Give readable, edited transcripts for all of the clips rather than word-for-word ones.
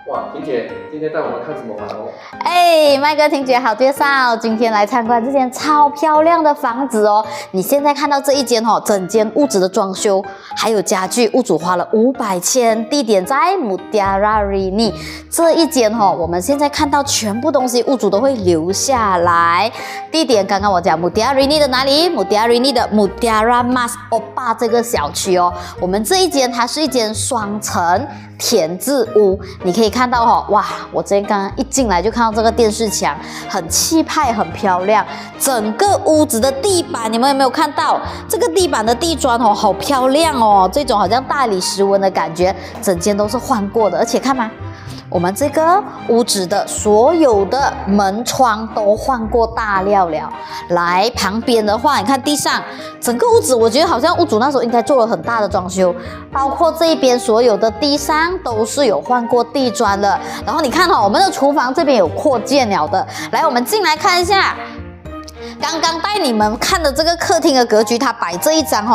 哇，婷姐，今天带我们看什么房哦？ 哎，麦哥，婷姐好介绍，今天来参观这间超漂亮的房子哦。你现在看到这一间哦，整间屋子的装修还有家具，屋主花了500千，地点在 Mutiara Rini。这一间哦，我们现在看到全部东西，屋主都会留下来。地点刚刚我讲 Mutiara Rini 的哪里 ？Mutiara Rini 的 Mutiara Mas Opa 这个小区哦。我们这一间它是一间双层田字屋，你可以看到哦，哇，我这刚刚一进来就看到这个电视墙，很气派，很漂亮。整个屋子的地板，你们有没有看到？这个地板的地砖哦，好漂亮哦，这种好像大理石纹的感觉，整间都是换过的，而且看嘛。我们这个屋子的所有的门窗都换过大料了。来旁边的话，你看地上整个屋子，我觉得好像屋主那时候应该做了很大的装修，包括这一边所有的地上都是有换过地砖的。然后你看哦，我们的厨房这边有扩建了的。来，我们进来看一下。刚刚带你们看的这个客厅的格局，它摆这一张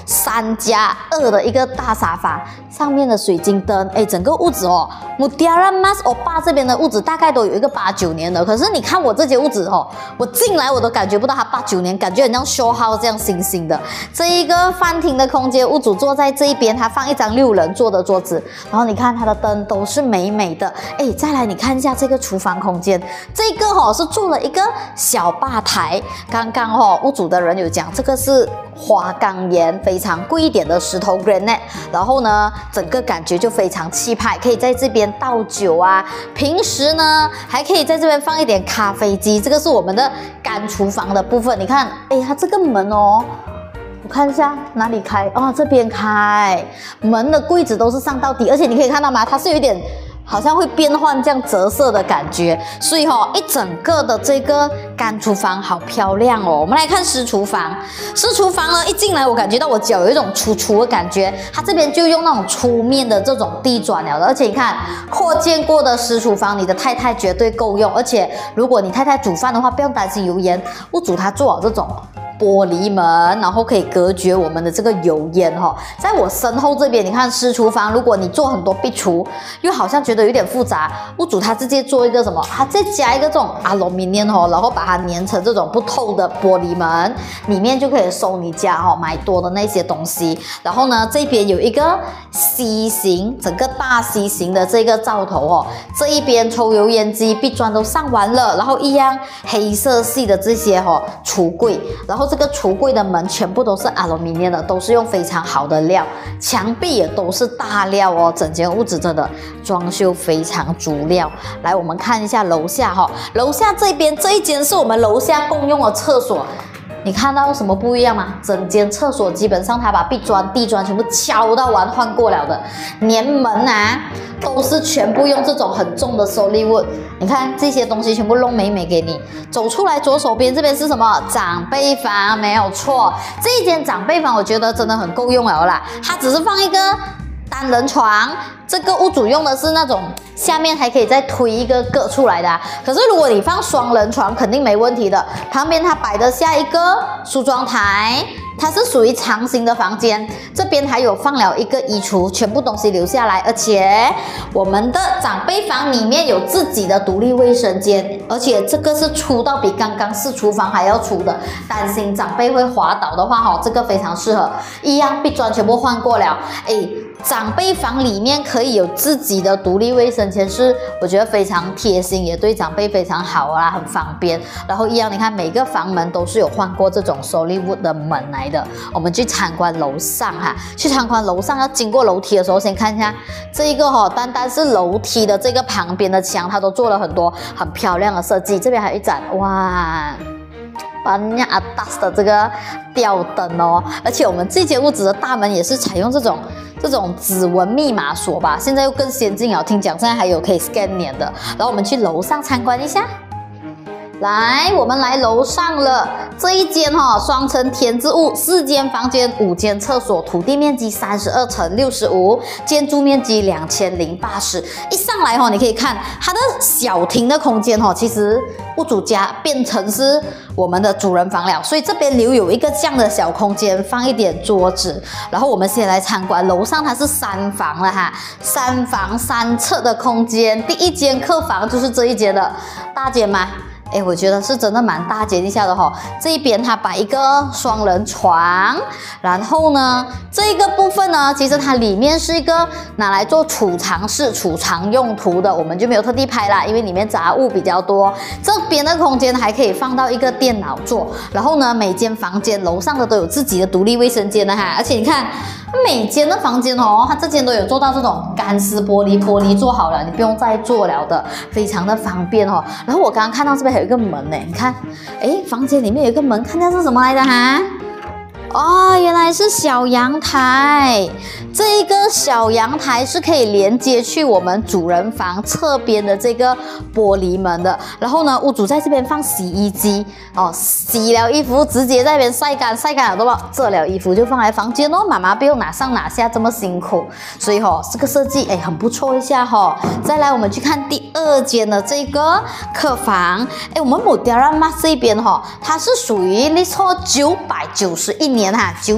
3+2的一个大沙发，上面的水晶灯，哎，整个屋子哦 ，Mutiara Mas Opa 这边的屋子大概都有一个8、9年的，可是你看我这间屋子哦，我进来我都感觉不到它8、9年，感觉很像 show house 这样新新的。这一个饭厅的空间，屋主坐在这一边，他放一张6人坐的桌子，然后你看它的灯都是美美的，哎，再来你看一下这个厨房空间，这个是做了一个小吧台。刚刚屋主的人有讲，这个是花岗岩，非常贵一点的石头 granite， 然后呢，整个感觉就非常气派，可以在这边倒酒啊。平时呢，还可以在这边放一点咖啡机。这个是我们的干厨房的部分，你看，哎，它这个门哦。我看一下哪里开哦，这边开，门的柜子都是上到底，而且你可以看到吗？它是有一点好像会变换这样折射的感觉，所以一整个的这个干厨房好漂亮哦。我们来看湿厨房，湿厨房呢一进来，我感觉到我脚有一种粗粗的感觉，它这边就用那种粗面的这种地砖了的，而且你看扩建过的湿厨房，你的太太绝对够用，而且如果你太太煮饭的话，不用担心油烟，屋主他做好这种玻璃门，然后可以隔绝我们的这个油烟哈。在我身后这边，你看湿厨房，如果你做很多壁橱，又好像觉得有点复杂，屋主他直接做一个什么？他再加一个这种 aluminium 然后把它粘成这种不透的玻璃门，里面就可以收你家买多的那些东西。然后呢，这边有一个 C 型，整个大 C 型的这个灶头这一边抽油烟机、壁砖都上完了，然后一样黑色系的这些橱柜，然后这个橱柜的门全部都是 aluminium 的，都是用非常好的料，墙壁也都是大料哦，整间屋子真的装修非常足料。来，我们看一下楼下楼下这边这一间是我们楼下共用的厕所。你看到什么不一样吗？整间厕所基本上他把壁砖、地砖全部敲到完换过了的，连门啊都是全部用这种很重的 solid wood。你看这些东西全部弄美美给你。走出来左手边这边是什么？长辈房，没有错。这一间长辈房我觉得真的很够用了啦，它只是放一个单人床，这个屋主用的是那种下面还可以再推一个个出来的可是如果你放双人床肯定没问题的。旁边它摆得下一个梳妆台，它是属于长形的房间，这边还有放了一个衣橱，全部东西留下来，而且我们的长辈房里面有自己的独立卫生间，而且这个是粗到比刚刚是厨房还要粗的，担心长辈会滑倒的话这个非常适合。一样壁砖全部换过了，长辈房里面可以有自己的独立卫生间，是我觉得非常贴心，也对长辈非常好啦，很方便。然后一样，你看每个房门都是有换过这种 solid wood 的门来的。我们去参观楼上去参观楼上要经过楼梯的时候，先看一下这一个单单是楼梯的这个旁边的墙，它都做了很多很漂亮的设计。这边还有一盏哇。Banyak atas 的这个吊灯哦，而且我们这间屋子的大门也是采用这种指纹密码锁吧，现在又更先进了，听讲现在还有可以 scan 脸的。然后我们去楼上参观一下。 来，我们来楼上了。这一间双层田字屋，4间房间，5间厕所，土地面积32乘65，建筑面积2080。一上来你可以看它的小厅的空间其实屋主家变成是我们的主人房了，所以这边留有一个这样的小空间，放一点桌子。然后我们先来参观楼上，它是3房了哈，3房3厕的空间。第一间客房就是这一间的大间吗？我觉得是真的蛮大间一下的这一边它摆一个双人床，然后呢，这个部分呢，其实它里面是一个拿来做储藏室、储藏用途的，我们就没有特地拍啦，因为里面杂物比较多。这边的空间还可以放到一个电脑座，然后呢，每间房间楼上的都有自己的独立卫生间的哈，而且你看。每间的房间它这间都有做到这种干湿玻璃做好了，你不用再做了的，非常的方便然后我刚刚看到这边还有一个门呢，你看，房间里面有一个门，看一下是什么来的哈？原来是小阳台。这一个小阳台是可以连接去我们主人房侧边的这个玻璃门的。然后呢，屋主在这边放洗衣机洗了衣服直接在那边晒干了对吧？折了衣服就放来房间妈妈不用拿上拿下这么辛苦，所以这个设计很不错一下再来我们去看第2间的这个客房。我们Mutiara Mas这边它是属于历错991年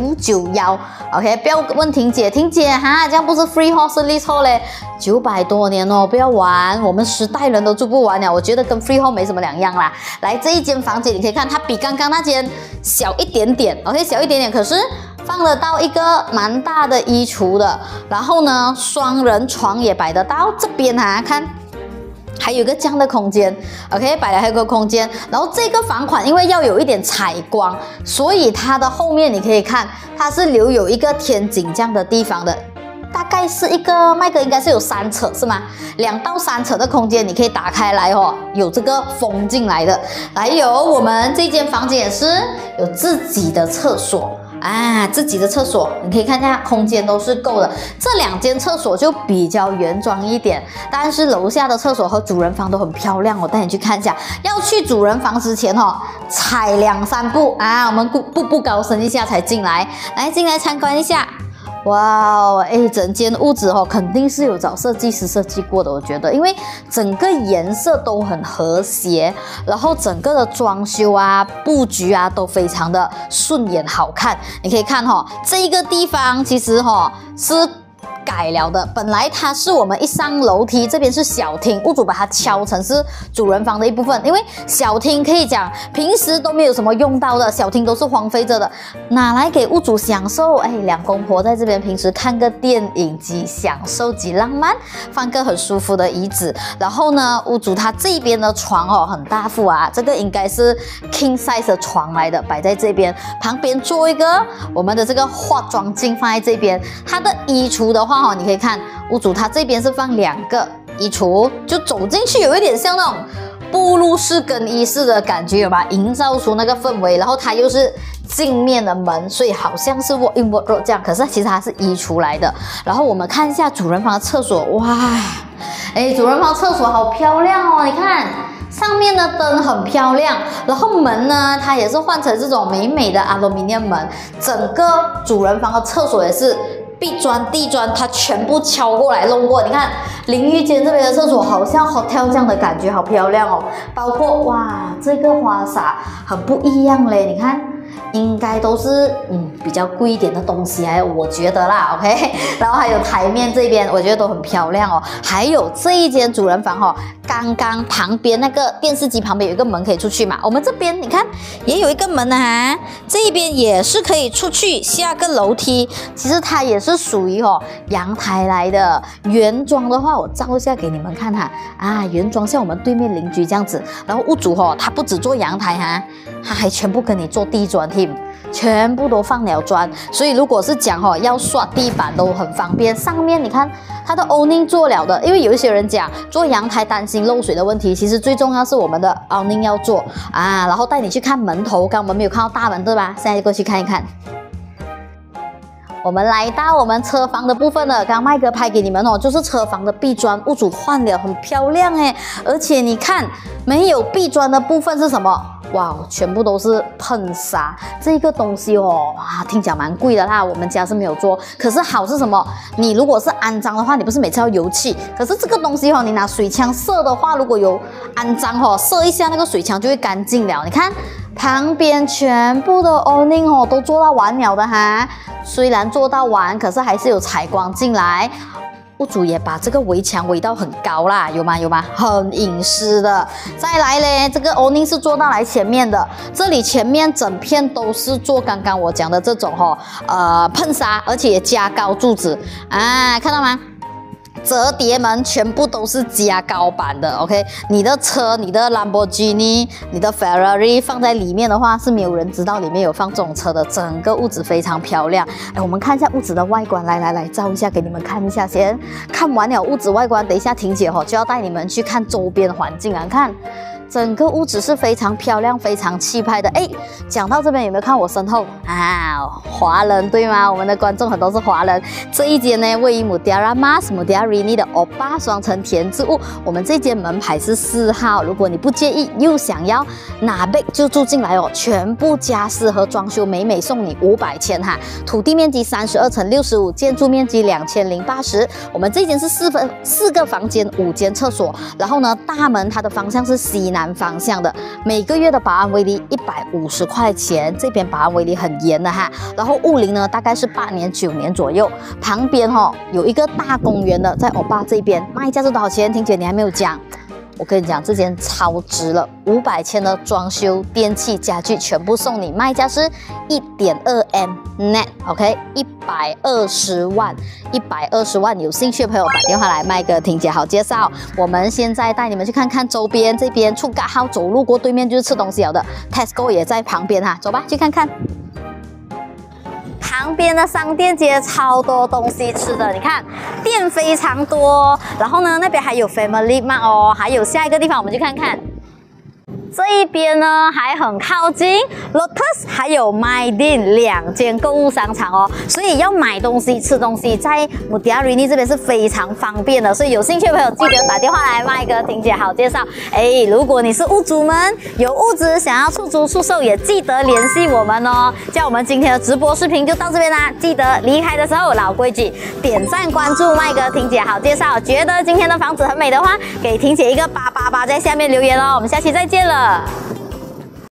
991 OK， 不要问婷姐这样不是 freehold 是leasehold嘞，900多年不要玩，我们10代人都住不完了，我觉得跟 freehold 没什么两样啦。来，这一间房间你可以看，它比刚刚那间小一点点 ，OK， 小一点点，可是放得到一个蛮大的衣橱的，然后呢，双人床也摆得到，这边看。还有一个这样的空间 ，OK， 摆了还有个空间，然后这个房款因为要有一点采光，所以它的后面你可以看，它是留有一个天井这样的地方的，大概是一个麦克应该是有3尺是吗？2到3尺的空间你可以打开来有这个风进来的，还有我们这间房间也是有自己的厕所。自己的厕所，你可以看一下，空间都是够的。这2间厕所就比较原装一点，但是楼下的厕所和主人房都很漂亮，我带你去看一下。要去主人房之前踩2、3步我们步步高升一下才进来。来，进来参观一下。哇整间屋子肯定是有找设计师设计过的，我觉得，因为整个颜色都很和谐，然后整个的装修布局都非常的顺眼好看。你可以看这一个地方其实是改了的，本来它是我们一上楼梯，这边是小厅，屋主把它敲成是主人房的一部分，因为小厅可以讲平时都没有什么用到的，小厅都是荒废着的，拿来给屋主享受。2公婆在这边平时看个电影及享受及浪漫，放个很舒服的椅子。然后呢，屋主他这边的床很大副这个应该是 king size 的床来的，摆在这边，旁边做一个我们的这个化妆镜放在这边。它的衣橱的话你可以看屋主他这边是放2个衣橱，就走进去有一点像那种步入式更衣室的感觉，有吧？营造出那个氛围。然后它又是镜面的门，所以好像是 walk in wardrobe 这样，可是其实它是衣橱来的。然后我们看一下主人房的厕所，哇，主人房厕所好漂亮你看。上面的灯很漂亮，然后门呢，它也是换成这种美美的 aluminium 门，整个主人房的厕所也是壁砖、地砖，它全部敲过来弄过。你看淋浴间这边的厕所好像 hotel 这样的感觉，好漂亮包括哇，这个花洒很不一样嘞，你看。应该都是比较贵一点的东西，我觉得啦 ，OK。然后还有台面这边，我觉得都很漂亮还有这一间主人房刚刚旁边那个电视机旁边有一个门可以出去嘛。我们这边你看也有一个门这一边也是可以出去下个楼梯。其实它也是属于阳台来的。原装的话，我照一下给你们看原装像我们对面邻居这样子。然后屋主他不只做阳台他还全部跟你做地砖。全部都放了砖，所以如果是讲要刷地板都很方便。上面你看它的 awning 做了的，因为有一些人讲做阳台担心漏水的问题，其实最重要是我们的 awning 要做然后带你去看门头，刚刚我们没有看到大门对吧？现在过去看一看。 我们来到我们车房的部分了。刚刚麦哥拍给你们哦，就是车房的壁砖，屋主换了，很漂亮哎。而且你看，没有壁砖的部分是什么？哇，全部都是喷砂，这个东西哦，哇，听起来蛮贵的啦。我们家是没有做，可是好是什么？你如果是安装的话，你不是每次要油漆，可是这个东西哦，你拿水枪射的话，如果有安装哦，射一下那个水枪就会干净了。你看旁边全部的 awning 哦，都做到完了的哈。虽然做到完，可是还是有采光进来。屋主也把这个围墙围到很高啦，有吗？有吗？很隐私的。再来嘞，这个 awning 是做到来前面的，这里前面整片都是做刚刚我讲的这种喷砂，而且也加高柱子啊，看到吗？折叠门全部都是加高版的 ，OK？ 你的车、你的兰博基尼、你的 Ferrari 放在里面的话，是没有人知道里面有放这种车的。整个屋子非常漂亮。哎，我们看一下屋子的外观，来照一下给你们看一下先。看完了屋子外观，等一下婷姐就要带你们去看周边环境啊，看。整个屋子是非常漂亮、非常气派的。哎，讲到这边有没有看我身后啊？华人对吗？我们的观众很多是华人。这一间呢，位于Mutiara Mas Mutiara的欧巴双层田字屋。我们这间门牌是4号。如果你不介意，又想要拿 bag 就住进来哦，全部家私和装修美送你500千哈。土地面积32乘65，建筑面积2080。我们这间是4个房间，5间厕所。然后呢，大门它的方向是西南方向的，每个月的保安维利150块钱，这边保安维利很严的哈。然后物龄呢大概是8年9年左右。旁边有一个大公园的，在欧巴这边，卖价是多少钱？婷姐你还没有讲。我跟你讲，这间超值了，500千的装修、电器、家具全部送你，卖价是1.2M net，OK，120万，120万，有兴趣的朋友打电话来，麦哥婷姐好介绍。我们现在带你们去看看周边，这边出嘎号走路过对面就是吃东西了的 ，Tesco 也在旁边哈，走吧，去看看。旁边的商店街超多东西吃的，你看店非常多，然后呢那边还有 Family Mart 哦，还有下一个地方我们去看看。这一边呢还很靠近 Lotus 还有 Mydin 2间购物商场哦，所以要买东西吃东西在Mutiara这边是非常方便的，所以有兴趣的朋友记得打电话来，麦哥婷姐好介绍。哎，如果你是屋主们有屋子想要出租出售，也记得联系我们哦。叫我们今天的直播视频就到这边啦，记得离开的时候老规矩，点赞关注麦哥婷姐好介绍。觉得今天的房子很美的话，给婷姐一个888在下面留言哦。我们下期再见了。